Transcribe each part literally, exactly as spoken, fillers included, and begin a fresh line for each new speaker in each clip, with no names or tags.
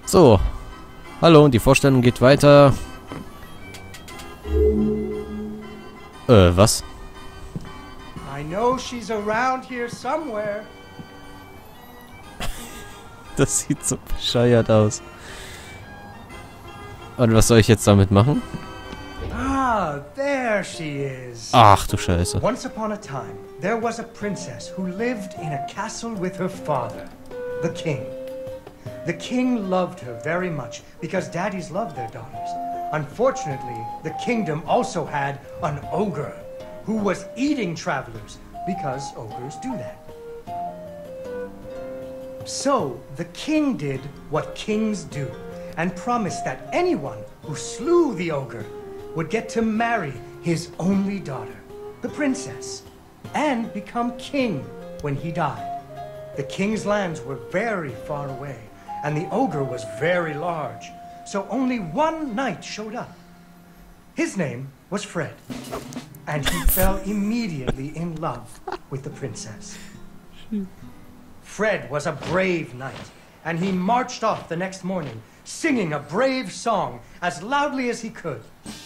So. Hallo, und die Vorstellung geht weiter. Äh, was?
I know she's around here somewhere.
Das sieht so bescheuert aus. Und was soll ich jetzt damit machen?
Ah, there she is.
Ach du Scheiße.
Once upon a time, there was a princess who lived in a castle with her father, the king. The king loved her very much because daddies loved their daughters. Unfortunately, the kingdom also had an ogre who was eating travelers because ogres do that. So, the king did what kings do and promised that anyone who slew the ogre would get to marry his only daughter, the princess, and become king when he died. The king's lands were very far away, and the ogre was very large, so only one knight showed up. His name was Fred, and he fell immediately in love with the princess. Fred was a brave knight, and he marched off the next morning, singing a brave song as loudly as he could.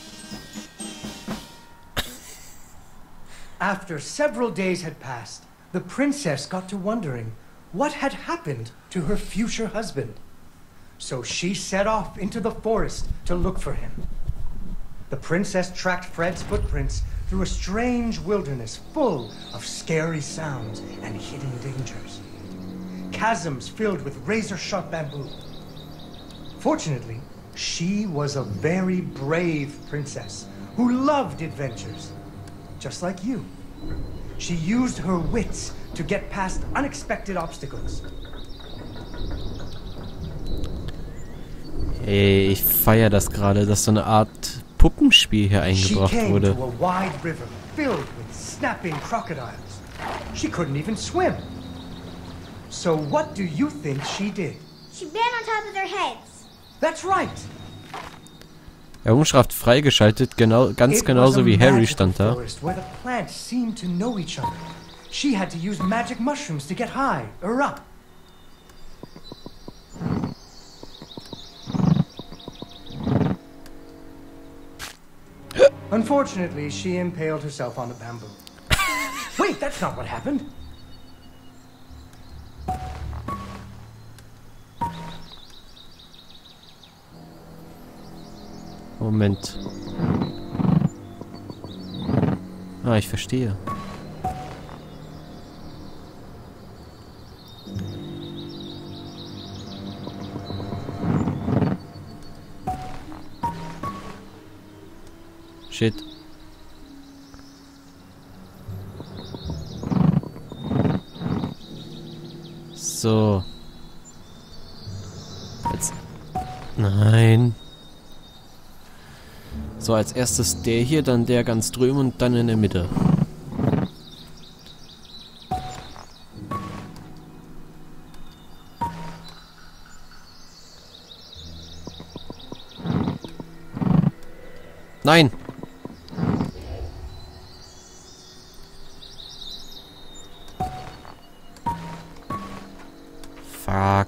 After several days had passed, the princess got to wondering what had happened to her future husband. So she set off into the forest to look for him. The princess tracked Fred's footprints through a strange wilderness full of scary sounds and hidden dangers. Chasms filled with razor-sharp bamboo. Fortunately, she was a very brave princess who loved adventures, just like you. She used her wits to get past unexpected obstacles.
Ey, ich feiere das gerade, dass so eine Art Puppenspiel hier eingebracht wurde.
She came to a wide river filled with snapping crocodiles. She couldn't even swim. So what do you think she did?
She ran on top of their heads.
That's right.
Errungenschaft freigeschaltet, genau, ganz genauso wie Harry stand da.
Where the plants seemed to know each other. She had to use magic mushrooms to get high or up. Unfortunately, she impaled herself on the bamboo. Wait, that's not what happened.
Moment. Ah, ich verstehe. Shit. So. Jetzt. Nein. So, als erstes der hier, dann der ganz drüben und dann in der Mitte. Nein! Fuck.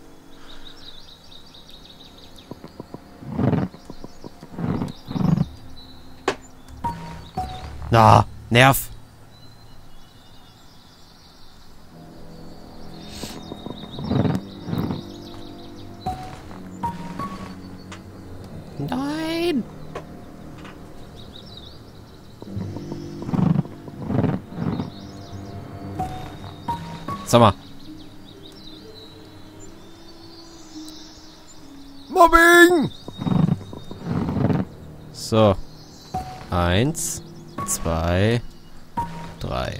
Na, Nerv. Nein. Sag mal. Mobbing! So. Eins. Zwei, drei.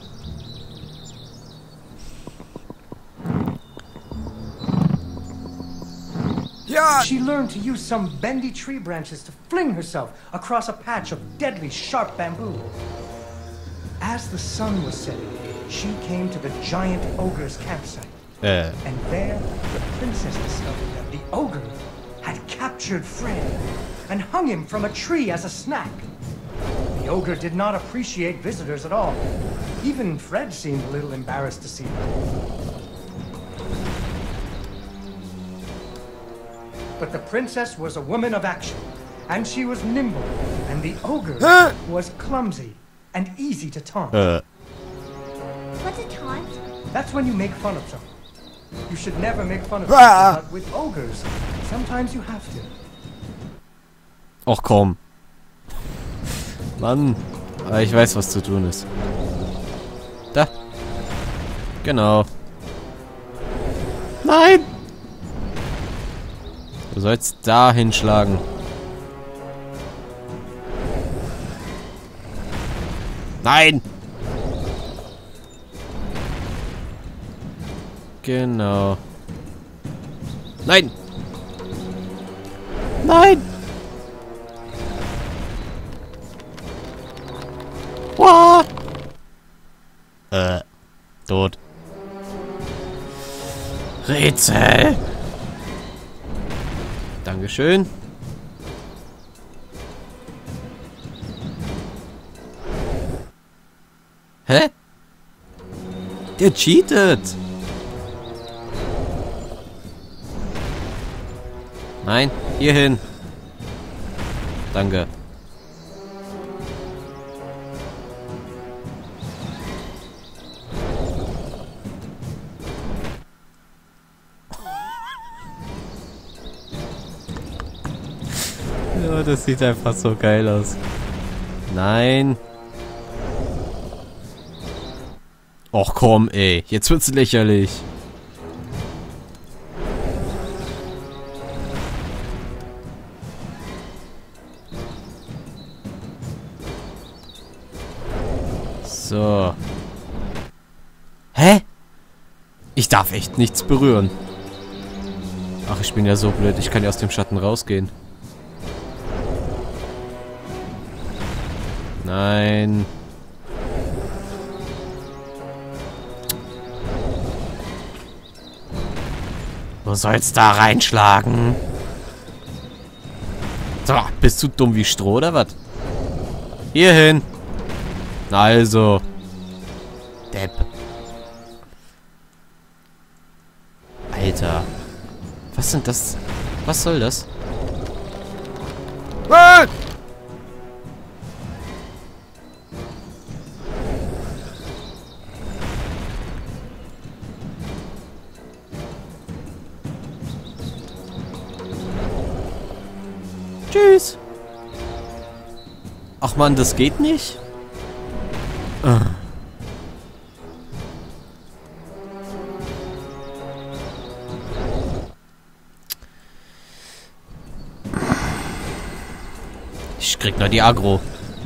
Yeah. She learned to use some bendy tree branches to fling herself across a patch of deadly sharp bamboo. As the sun was setting, she came to the giant ogre's campsite.
Äh.
And there, the princess discovered that the ogre had captured Fred and hung him from a tree as a snack. The ogre did not appreciate visitors at all. Even Fred seemed a little embarrassed to see her. But the princess was a woman of action, and she was nimble, and the ogre was clumsy and easy to taunt.
Äh.
What's a taunt?
That's when you make fun of someone. You should never make fun of people, but with ogres, sometimes you have to.
Och komm. Mann. Aber ich weiß, was zu tun ist. Da. Genau. Nein! Du sollst da hinschlagen. Nein! Genau. Nein! Nein! What? Äh, tot. Rätsel! Dankeschön. Hä? Der cheatet! Nein, hierhin. Danke. Ja, das sieht einfach so geil aus. Nein. Och komm, ey. Jetzt wird's lächerlich. So. Hä? Ich darf echt nichts berühren. Ach, ich bin ja so blöd. Ich kann ja aus dem Schatten rausgehen. Nein. Wo soll's da reinschlagen? So, bist du dumm wie Stroh oder was? Hierhin. Also. Depp. Alter. Was sind das? Was soll das? Ah! Tschüss. Ach man, das geht nicht? Ah. Ich krieg nur die Aggro.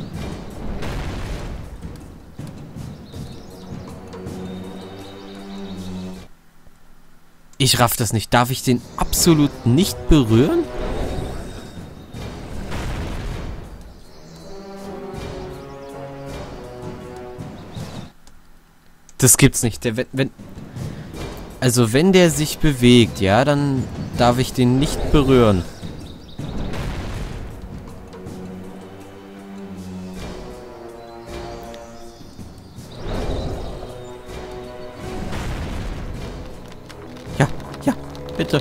Ich raff das nicht. Darf ich den absolut nicht berühren? Das gibt's nicht. Der, wenn, wenn, also wenn der sich bewegt, ja, dann darf ich den nicht berühren. Ja, ja, bitte.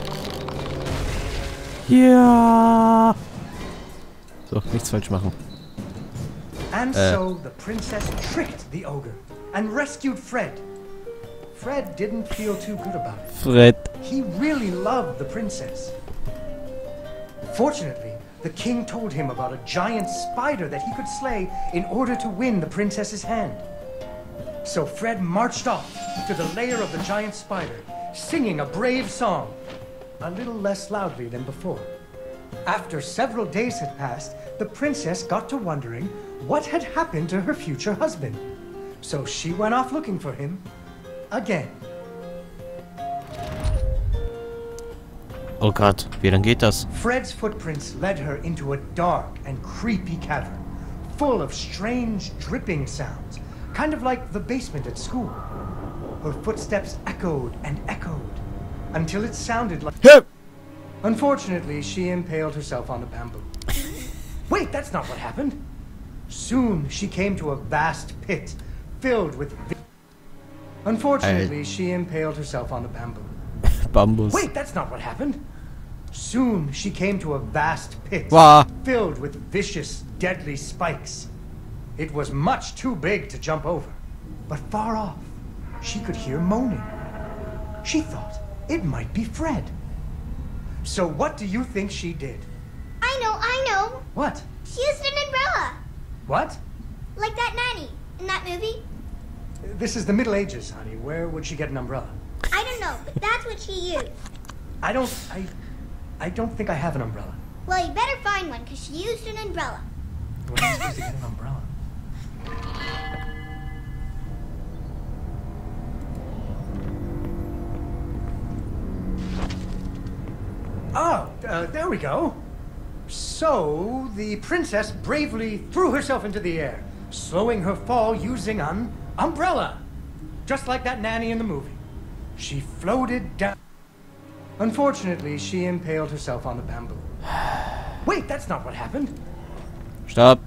Ja. So, nichts falsch machen.
And
Äh.
so the princess tricked the ogre and rescued Fred. Fred didn't feel too good about it.
Fred.
He really loved the princess. Fortunately, the king told him about a giant spider that he could slay in order to win the princess's hand. So Fred marched off to the lair of the giant spider, singing a brave song, a little less loudly than before. After several days had passed, the princess got to wondering what had happened to her future husband. So she went off looking for him again.
Oh Gott, wie dann geht das?
Fred's footprints led her into a dark and creepy cavern, full of strange dripping sounds, kind of like the basement at school. Her footsteps echoed and echoed, until it sounded like... Unfortunately, she impaled herself on the bamboo. Wait, that's not what happened. Soon, she came to a vast pit, filled with... Unfortunately, she impaled herself on the bamboo.
Bambus.
Wait, that's not what happened. Soon she came to a vast pit
Wow.
filled with vicious, deadly spikes. It was much too big to jump over, but far off, she could hear moaning. She thought it might be Fred. So what do you think she did?
I know, I know.
What?
She used an umbrella.
What?
Like that nanny in that movie.
This is the Middle Ages, honey. Where would she get an umbrella?
I don't know, but that's what she used.
I don't... I... I don't think I have an umbrella.
Well, you better find one, because she used an umbrella.
Where am I supposed to get an umbrella? Oh, uh, there we go. So, the princess bravely threw herself into the air, slowing her fall using an umbrella. Just like that nanny in the movie. She floated down. Unfortunately, she impaled herself on the bamboo. Wait, that's not what happened.
Stopp.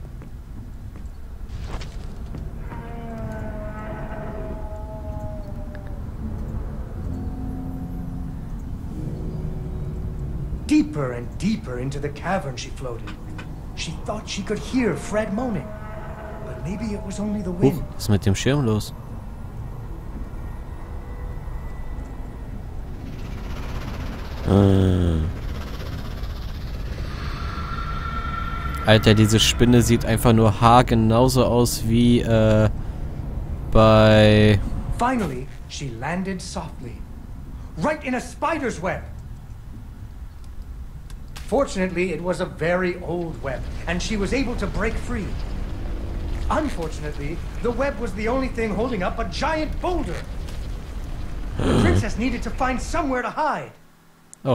Deeper and deeper into the cavern she floated. She thought she could hear Fred moaning. But maybe it was only the
Huch,
wind.
was ist mit dem Schirm los? Äh. Alter, diese Spinne sieht einfach nur haargenauso aus wie äh, bei...
Finally, she landed softly. Right in a spider's web. Fortunately, it was a very old web, and she was able to break free. Unfortunately, the web was the only thing holding up a giant boulder. The princess needed to find somewhere to hide.
Oh.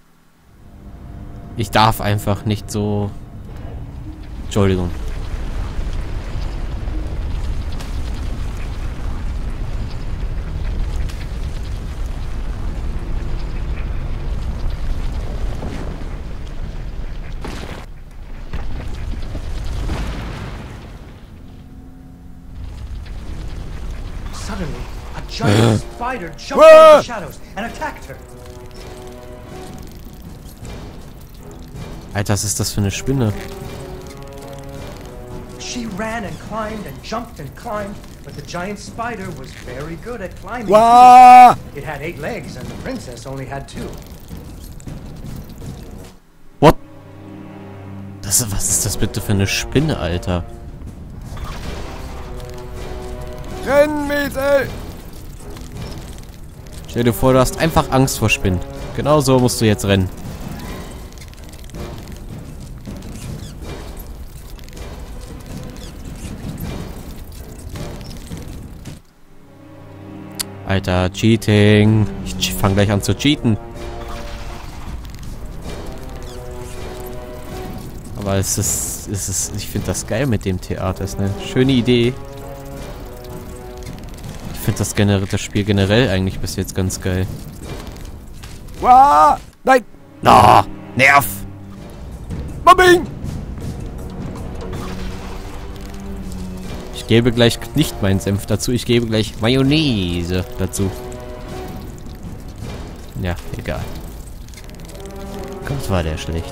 Ich darf einfach nicht so... Entschuldigung.
Suddenly, a giant spider jumped out of the shadows and attacked her.
Alter, was ist das für eine Spinne?
She ran and climbed and jumped and climbed, but the giant spider was very good at climbing.
Wow!
It had eight legs, and the princess only had two.
What? Das, was ist das bitte für eine Spinne, Alter? Renn, Mädel! Stell dir vor, du hast einfach Angst vor Spinnen. Genau so musst du jetzt rennen. Alter, Cheating. Ich fang gleich an zu cheaten. Aber es ist, es ist, ich finde das geil mit dem Theater. Das ist eine schöne Idee. Ich finde das, generell, das Spiel generell eigentlich bis jetzt ganz geil. Wow, nein! Na, no, Nerv! Mobbing! Ich gebe gleich nicht meinen Senf dazu, ich gebe gleich Mayonnaise dazu. Ja, egal. Gott, war der schlecht.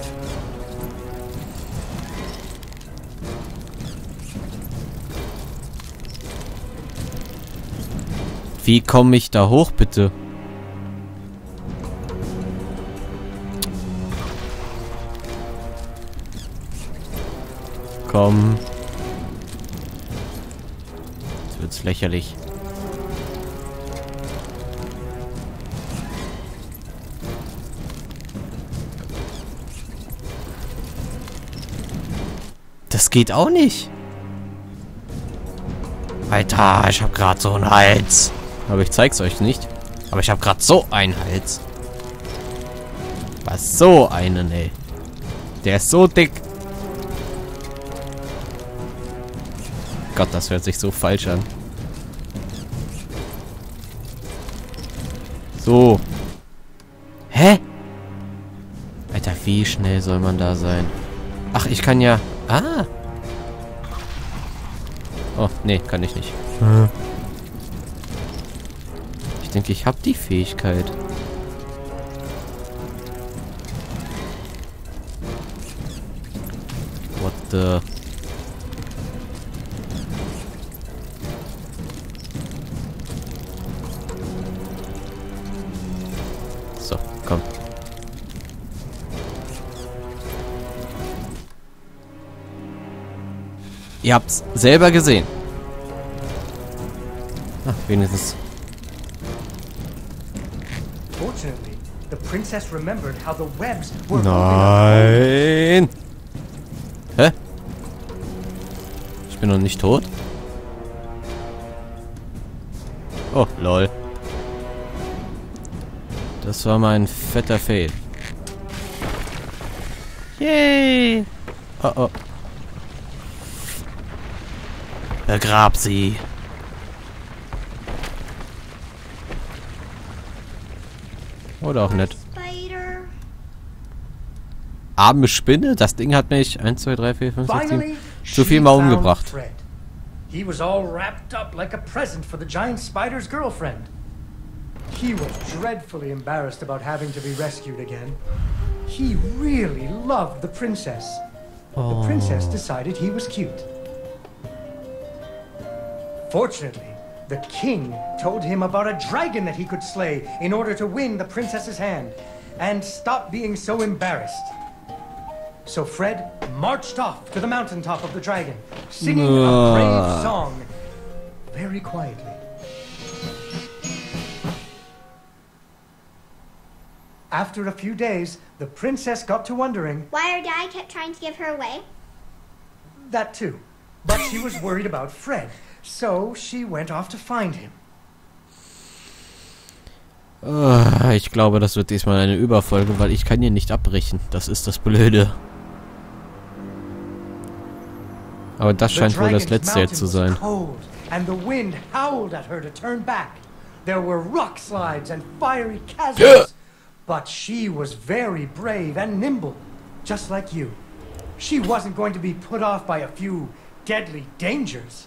Wie komme ich da hoch, bitte? Komm. Jetzt wird's lächerlich. Das geht auch nicht. Alter, ich hab grad so einen Hals. Aber ich zeig's euch nicht. Aber ich hab grad so einen Hals. Was so einen, ey. Der ist so dick. Gott, das hört sich so falsch an. So. Hä? Alter, wie schnell soll man da sein? Ach, ich kann ja... Ah. Oh, nee, kann ich nicht. Hm. Ich denke, ich habe die Fähigkeit. Kiste. So, komm. Ihr habt's selber gesehen. Ach, wenigstens.
Fortunately, the princess remembered how the webs were moving.
Nein! Hä? Ich bin noch nicht tot? Oh, lol. Das war mein fetter Fail. Yay! Oh oh. Begrab sie. Oder auch nicht.
Spider.
Arme Spinne? Das Ding hat mich eins, zwei, drei, vier, fünf, sechs,
Finally,
sieben zu viel
she
mal
found
umgebracht.
Fred. He was all wrapped up like a present for the giant spider's girlfriend. He was dreadfully embarrassed about having to be rescued again. He really loved the princess.
Oh.
The princess decided he was cute. Fortunately, the king told him about a dragon that he could slay in order to win the princess's hand and stop being so embarrassed. So Fred marched off to the mountaintop of the dragon, singing a brave song very quietly. After a few days, the princess got to wondering...
Why her dad kept trying to give her away?
That too. But she was worried about Fred, so she went off to find him.
Oh, ich glaube, das wird diesmal eine Überfolge, weil ich kann hier nicht abbrechen. Das ist das Blöde. Aber das scheint wohl das letzte jetzt zu sein.
And the wind howled at her to turn back. There were rock slides and fiery chasms. But she was very brave and nimble, just like you. She wasn't going to be put off by a few deadly dangers.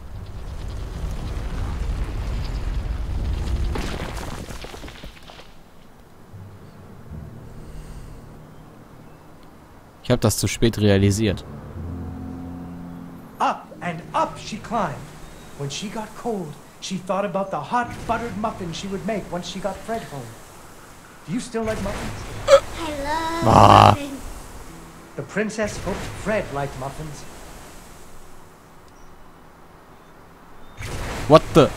Ich habe das zu spät realisiert.
Up and up she climbed. When she got cold, she thought about the hot buttered muffins she would make once she got Fred home. Do you still like muffins?
I love
Ah.
muffins.
The princess hoped Fred liked muffins.
What the?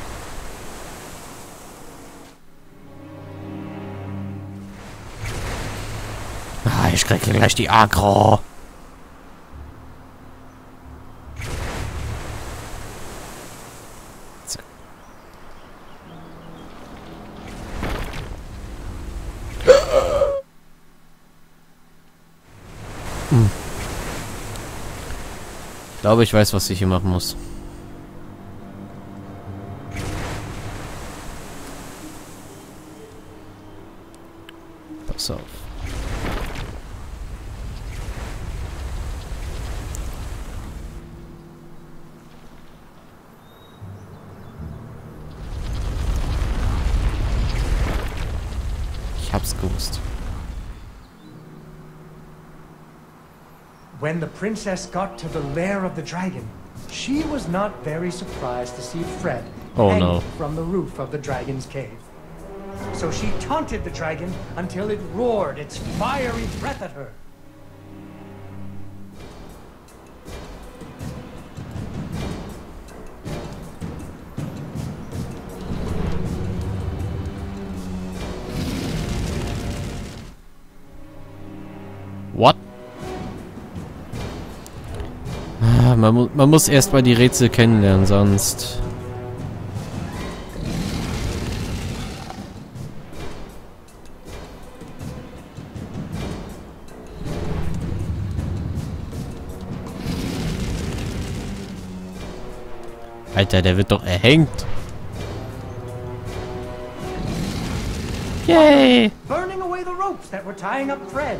Ah, ich krieg gleich die Agro. Zack. Hm. Ich glaube, ich weiß, was ich hier machen muss. Pass auf. Ich hab's gewusst.
When the princess got to the lair of the dragon, she was not very surprised to see Fred
Oh,
hanging
no.
from the roof of the dragon's cave. So she taunted the dragon until it roared its fiery breath at her.
What? Ah, man, mu man muss erst mal die Rätsel kennenlernen, sonst... Alter, der wird doch erhängt. Yay!
Burning away the ropes that were tying up Fred.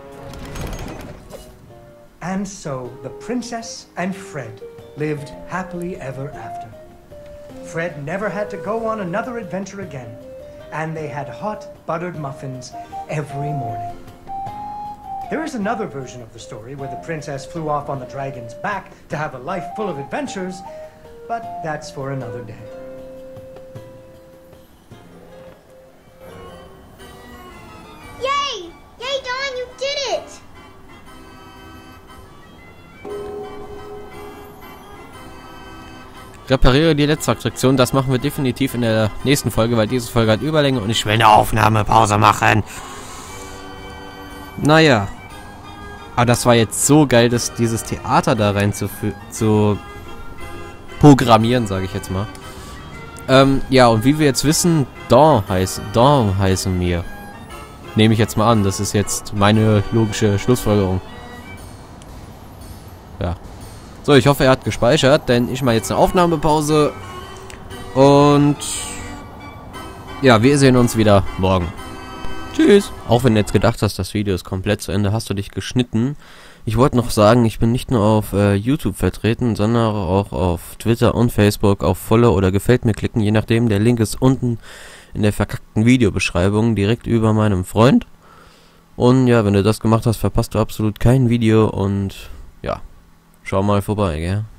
And so the princess and Fred lived happily ever after. Fred never had to go on another adventure again, and they had hot buttered muffins every morning. There is another version of the story where the princess flew off on the dragon's back to have a life full of adventures, but that's for another day.
Yay! Yay, Dawn, you did it!
Repariere die letzte Attraktion. Das machen wir definitiv in der nächsten Folge, weil diese Folge hat Überlänge und ich will eine Aufnahmepause machen. Naja. Aber das war jetzt so geil, dass dieses Theater da rein zu, zu programmieren, sage ich jetzt mal. Ähm, ja, und wie wir jetzt wissen, Dawn heißt, Dawn heißen wir. Nehme ich jetzt mal an. Das ist jetzt meine logische Schlussfolgerung. Ja. So, ich hoffe, er hat gespeichert, denn ich mache jetzt eine Aufnahmepause. Und ja, wir sehen uns wieder morgen. Tschüss. Auch wenn du jetzt gedacht hast, das Video ist komplett zu Ende, hast du dich geschnitten. Ich wollte noch sagen, ich bin nicht nur auf äh, YouTube vertreten, sondern auch auf Twitter und Facebook. Auf Follow oder Gefällt mir klicken, je nachdem. Der Link ist unten in der verkackten Videobeschreibung, direkt über meinem Freund. Und ja, wenn du das gemacht hast, verpasst du absolut kein Video und ja, schau mal vorbei, gell?